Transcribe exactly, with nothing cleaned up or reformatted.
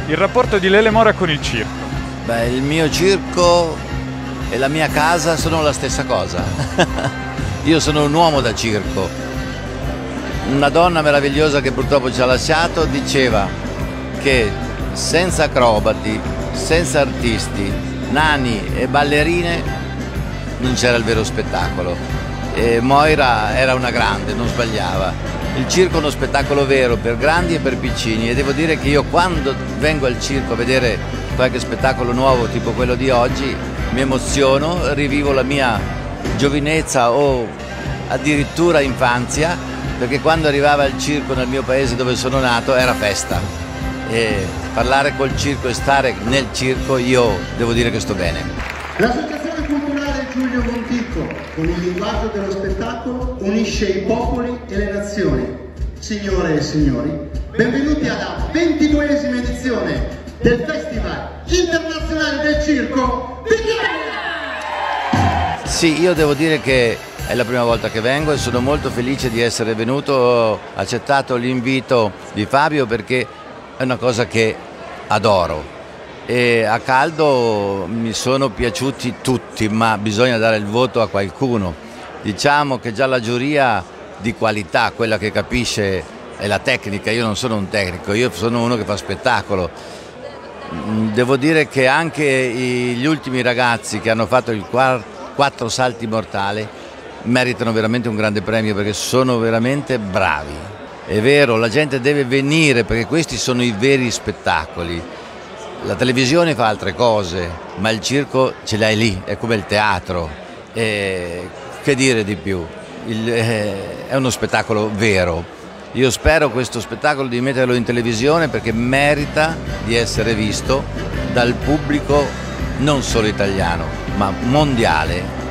Il rapporto di Lele Mora con il circo. Beh, il mio circo e la mia casa sono la stessa cosa. Io sono un uomo da circo. Una donna meravigliosa che purtroppo ci ha lasciato diceva che senza acrobati, senza artisti, nani e ballerine non c'era il vero spettacolo. E Moira era una grande, non sbagliava. Il circo è uno spettacolo vero per grandi e per piccini, e devo dire che io quando vengo al circo a vedere qualche spettacolo nuovo tipo quello di oggi mi emoziono, rivivo la mia giovinezza o addirittura infanzia, perché quando arrivava il circo nel mio paese dove sono nato era festa, e parlare col circo e stare nel circo io devo dire che sto bene. L'Associazione Culturale Giulio Bonticco, con il linguaggio dello spettacolo, unisce i popoli e le nazioni. Signore e signori, benvenuti alla ventiduesima edizione del Festival Internazionale del Circo Vignola! Sì, io devo dire che è la prima volta che vengo e sono molto felice di essere venuto, ho accettato l'invito di Fabio perché è una cosa che adoro. E a caldo mi sono piaciuti tutti, ma bisogna dare il voto a qualcuno. Diciamo che già la giuria di qualità, quella che capisce è la tecnica, io non sono un tecnico, io sono uno che fa spettacolo. Devo dire che anche gli ultimi ragazzi che hanno fatto il quattro salti mortali meritano veramente un grande premio perché sono veramente bravi. È vero, la gente deve venire perché questi sono i veri spettacoli. La televisione fa altre cose, ma il circo ce l'hai lì, è come il teatro. E che dire di più? Il, eh, è uno spettacolo vero. Io spero questo spettacolo di metterlo in televisione perché merita di essere visto dal pubblico non solo italiano, ma mondiale.